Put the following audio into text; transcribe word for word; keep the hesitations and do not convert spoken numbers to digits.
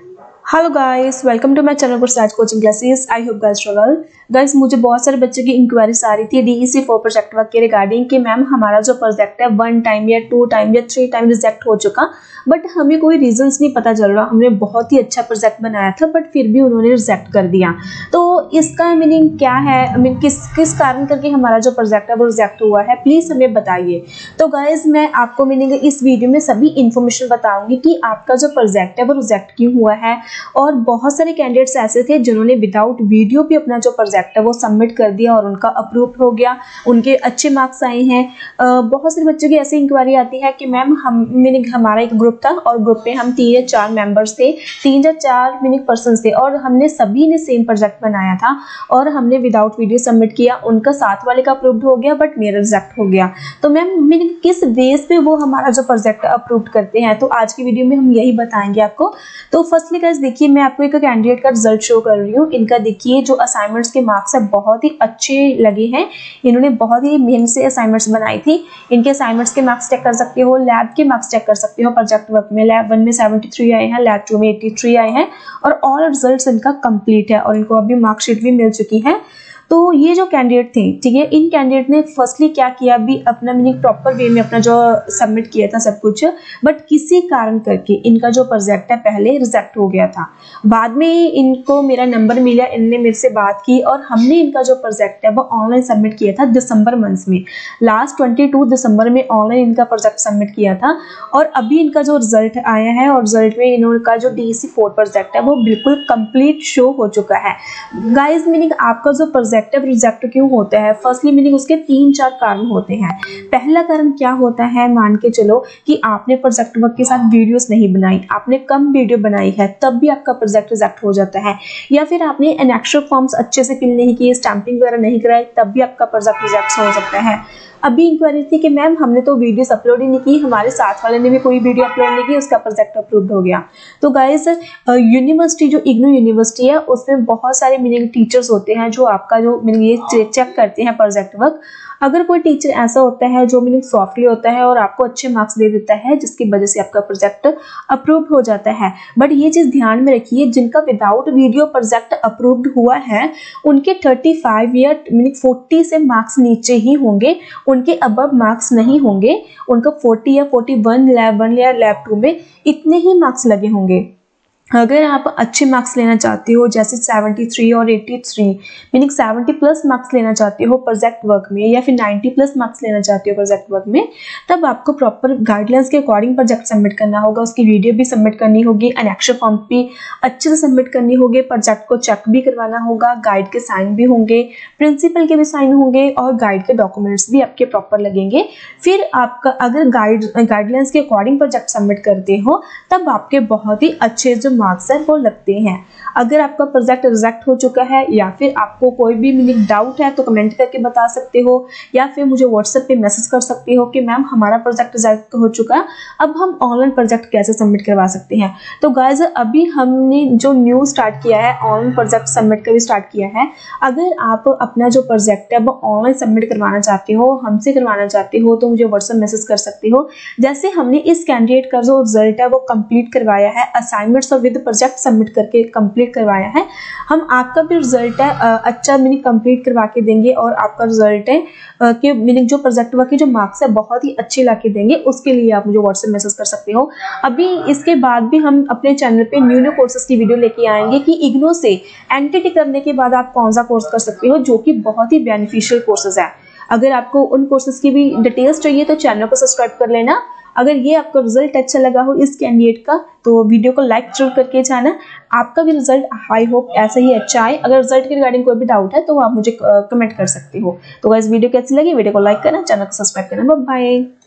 Hello guys, welcome to my channel for start coaching classes. I hope guys struggle. Guys मुझे बहुत सारे बच्चों की इंक्वायरीज आ रही थी डीईसी फोर प्रोजेक्ट वर्क के रिगार्डिंग कि मैम हमारा जो प्रोजेक्ट है वन टाइम या टू टाइम या थ्री टाइम रिजेक्ट हो चुका, बट हमें कोई रीजंस नहीं पता चल रहा। हमने बहुत ही अच्छा प्रोजेक्ट बनाया था बट फिर भी उन्होंने रिजेक्ट कर दिया। तो इसका मीनिंग क्या है, मीन किस किस कारण करके हमारा जो प्रोजेक्ट है वो रिजेक्ट हुआ है, प्लीज हमें बताइए। तो गाइस मैं आपको मीनिंग इस वीडियो में सभी इंफॉर्मेशन बताऊंगी कि आपका जो प्रोजेक्ट है वो रिजेक्ट क्यों हुआ है। और बहुत सारे कैंडिडेट्स ऐसे थे जिन्होंने विदाउट वीडियो भी अपना जो प्रोजेक्ट है वो सबमिट कर दिया और उनका अप्रूव हो गया, उनके अच्छे मार्क्स आए हैं। बहुत सारे बच्चों की ऐसी इंक्वायरी आती है कि मैम हम मीनिंग हमारा एक ग्रुप था और ग्रुप में हम तीन या चार मेंबर्स थे, तीन या चार मीनिंग पर्सन थे और हमने सभी ने सेम प्रोजेक्ट बनाया था और हमने विदाउट वीडियो सबमिट किया। उनका साथ वाले का अप्रूव्ड हो गया बट मेरा रिजेक्ट हो गया। तो मैम मीनिंग किस बेस पे वो हमारा जो प्रोजेक्ट अप्रूव करते हैं, तो आज की वीडियो में हम यही बताएंगे आपको। तो फर्स्टली गाइस देखिए, मैं आपको एक कैंडिडेट का रिजल्ट शो कर रही हूँ। इनका देखिए जो असाइनमेंट्स के मार्क्स है बहुत ही अच्छे लगे हैं। इन्होंने बहुत ही मेहनत से असाइनमेंट्स बनाई थी। इनके असाइनमेंट्स के मार्क्स चेक कर सकते हो, लैब के मार्क्स चेक कर सकते हो। प्रोजेक्ट वर्क में लैब वन में सेवेंटी थ्री आए हैं, लैब टू में एटी थ्री आए हैं और ऑल रिजल्ट्स इनका कंप्लीट है और इनको अभी मार्कशीट भी मिल चुकी है। तो ये जो कैंडिडेट थे, ठीक है, इन कैंडिडेट ने फर्स्टली क्या किया, भी अपना मीनिंग प्रॉपर वे में अपना जो सबमिट किया था सब कुछ, बट किसी कारण करके इनका जो प्रोजेक्ट है पहले रिजेक्ट हो गया था। बाद में इनको मेरा नंबर मिला, इनने मेरे से बात की और हमने इनका जो प्रोजेक्ट है वो ऑनलाइन सबमिट किया था दिसंबर मंथ में। लास्ट ट्वेंटी टू दिसंबर में ऑनलाइन इनका प्रोजेक्ट सबमिट किया था और अभी इनका जो रिजल्ट आया है और रिजल्ट में इनका जो डीईसी फोर प्रोजेक्ट है वो बिल्कुल कंप्लीट शो हो चुका है। गाइज मीनिंग आपका जो प्रोजेक्ट रिजेक्ट क्यों होता है, फर्स्टली मीनिंग उसके तीन चार कारण होते हैं। पहला कारण क्या होता है, मान के चलो कि आपने प्रोजेक्ट वर्क के साथ वीडियोस नहीं बनाई, आपने कम वीडियो बनाई है तब भी आपका प्रोजेक्ट रिजेक्ट हो जाता है। या फिर आपने एनेक्सर फॉर्म्स अच्छे से फिल नहीं किए, स्टैंपिंग वगैरह नहीं कराई, तब भी आपका प्रोजेक्ट रिजेक्ट हो सकता है। अभी इंक्वायरी थी कि मैम हमने तो वीडियोस अपलोड ही नहीं की, हमारे साथ वाले ने भी कोई वीडियो अपलोड नहीं की, उसका प्रोजेक्ट अप्रूव्ड हो गया। तो गाइस यूनिवर्सिटी जो इग्नू यूनिवर्सिटी है उसमें बहुत सारे मीनिंग टीचर्स होते हैं जो आपका जो मीनिंग ये चेक करते हैं प्रोजेक्ट वर्क। अगर कोई टीचर ऐसा होता है जो मीनिंग सॉफ्टली होता है और आपको अच्छे मार्क्स दे देता है जिसकी वजह से आपका प्रोजेक्ट अप्रूव हो जाता है, बट ये चीज ध्यान में रखिए, जिनका विदाउट वीडियो प्रोजेक्ट अप्रूव्ड हुआ है उनके थर्टी फाइव या मीनिंग फोर्टी से मार्क्स नीचे ही होंगे, उनके अबव मार्क्स नहीं होंगे। उनका फोर्टी या फोर्टी वन लैब वन या लैब टू में इतने ही मार्क्स लगे होंगे। अगर आप अच्छे मार्क्स लेना चाहते हो जैसे सेवेंटी थ्री और eighty three meaning seventy plus marks लेना चाहते हो प्रोजेक्ट वर्क में या फिर नाइंटी प्लस मार्क्स लेना चाहते हो प्रोजेक्ट वर्क में, तब आपको प्रॉपर गाइडलाइंस के अकॉर्डिंग प्रोजेक्ट सबमिट करना होगा। उसकी वीडियो भी सबमिट करनी होगी, एनेक्सर फॉर्म भी अच्छे से सबमिट करनी होगी, प्रोजेक्ट को चेक भी करवाना होगा, गाइड के साइन भी होंगे, प्रिंसिपल के भी साइन होंगे और गाइड के डॉक्यूमेंट्स भी आपके प्रॉपर लगेंगे। फिर आपका अगर गाइड गाइडलाइंस के अकॉर्डिंग प्रोजेक्ट सबमिट करते हो तब आपके बहुत ही अच्छे जो मार्क्स है वो लगते हैं। अगर आपका प्रोजेक्ट रिजेक्ट हो चुका है या फिर आपको कोई भी मीनिंग डाउट है तो कमेंट करके बता सकते हो या फिर मुझे व्हाट्सएप पे मैसेज कर सकते हो कि मैम हमारा प्रोजेक्ट रिजेक्ट हो चुका है, अब हम ऑनलाइन प्रोजेक्ट कैसे सबमिट करवा सकते हैं। तो गाइस अभी हमने जो न्यू स्टार्ट किया है, ऑनलाइन प्रोजेक्ट सबमिट का भी स्टार्ट किया है। अगर आप अपना जो प्रोजेक्ट है वो ऑनलाइन सबमिट करवाना चाहते हो, हमसे करवाना चाहते हो, तो मुझे व्हाट्सएप मैसेज कर सकते हो। जैसे हमने इस कैंडिडेट का जो रिजल्ट है वो कंप्लीट करवाया है, असाइनमेंट्स और विद प्रोजेक्ट सबमिट करके कंप्लीट करवाया है, हम आपका भी रिजल्ट है अच्छा मीनिंग कंप्लीट करवा के देंगे और आपका रिजल्ट है कि मीनिंग जो प्रोजेक्ट वर्क के जो मार्क्स है बहुत ही अच्छे ला के देंगे। उसके लिए आप मुझे व्हाट्सएप मैसेज कर सकते हो। अभी इसके बाद भी हम अपने चैनल पे न्यू न्यू कोर्सेज की वीडियो लेके आएंगे कि इग्नू से एनटीटी करने के बाद आप कौन सा कोर्स कर सकते हो, जो कि बहुत ही बेनिफिशियल कोर्सेज है। अगर आपको उन कोर्सेज की भी डिटेल्स चाहिए तो चैनल को सब्सक्राइब कर लेना। अगर ये आपको रिजल्ट अच्छा लगा हो इस कैंडिडेट का तो वीडियो को लाइक जरूर करके जाना। आपका भी रिजल्ट आई होप ऐसे ही अच्छा आए। अगर रिजल्ट के रिगार्डिंग कोई भी डाउट है तो आप मुझे कमेंट कर सकते हो। तो गाइस वीडियो कैसी लगी, वीडियो को लाइक करना, चैनल को सब्सक्राइब करना। Bye bye.